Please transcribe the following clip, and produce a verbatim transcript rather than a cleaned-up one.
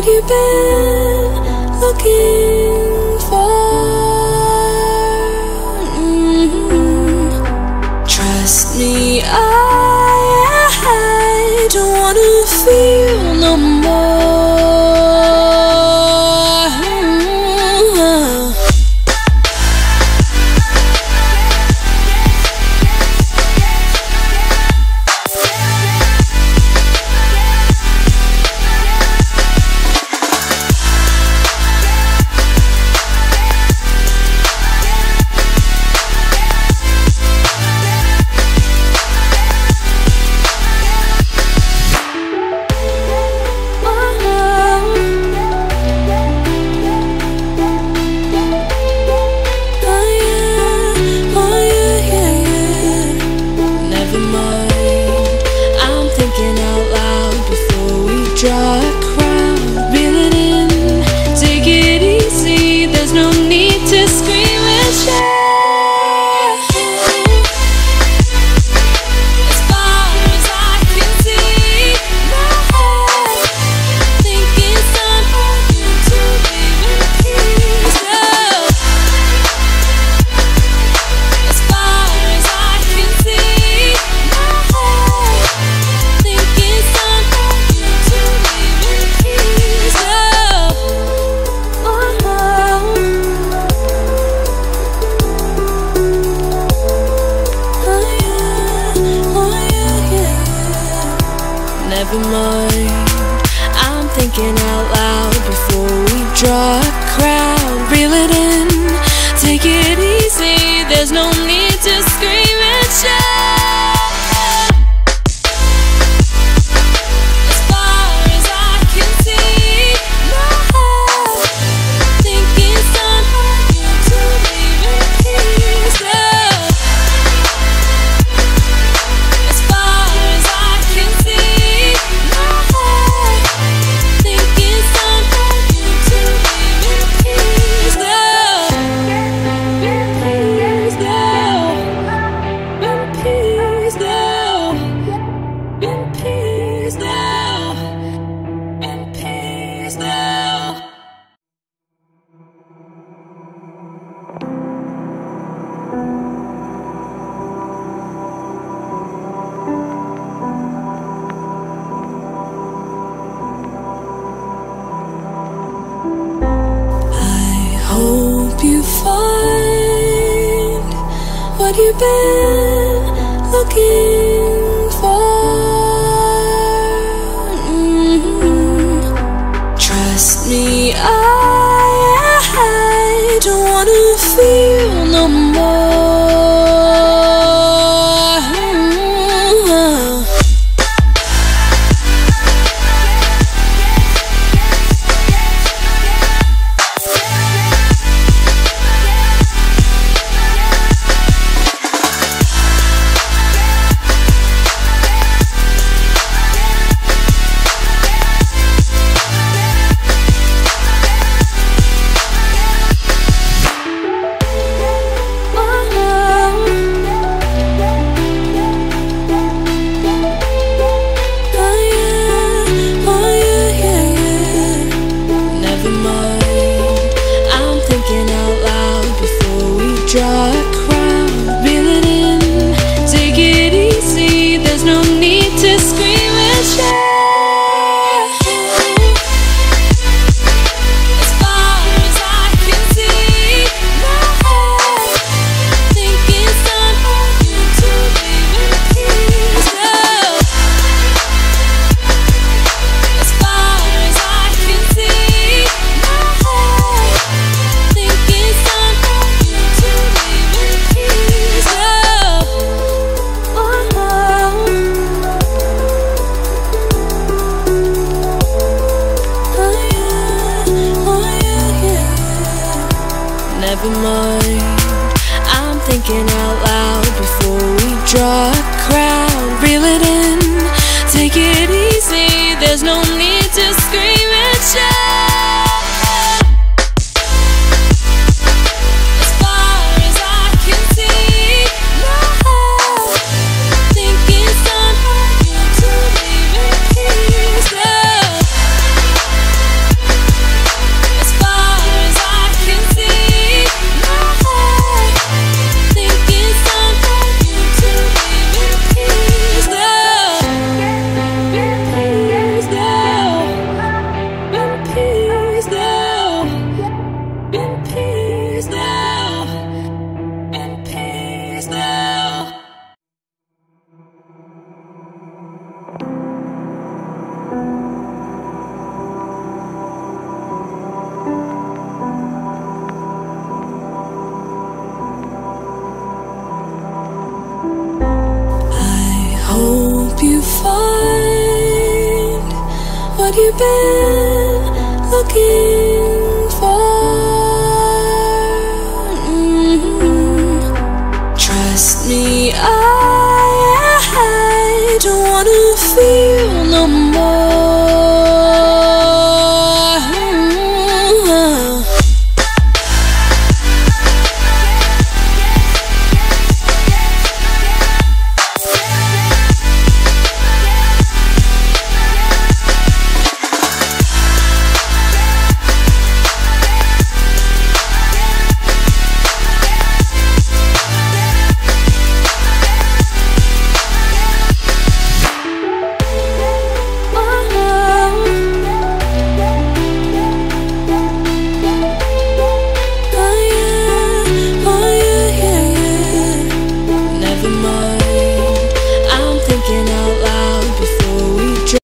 what you've been looking for. Mm-hmm. Trust me, I, I don't wanna feel no more. Mm-hmm. Draw a crowd, reel it in, take it easy, there's no need to scream and shout. As far as I can see, my head think it's time for you to live in peace. As far as I can see, my head think it's time for you to never mind, I'm thinking out loud before we draw a crowd. Reel it in, take it easy, there's no need to scream and shout. As far as I can see, my head think it's time for you to leave in peace. As far as I can see, you find what you've been looking for. Mm-hmm. Trust me, I, I don't wanna feel no more. Mm-hmm. been looking for. Mm-hmm. Trust me, I, I don't wanna feel no more.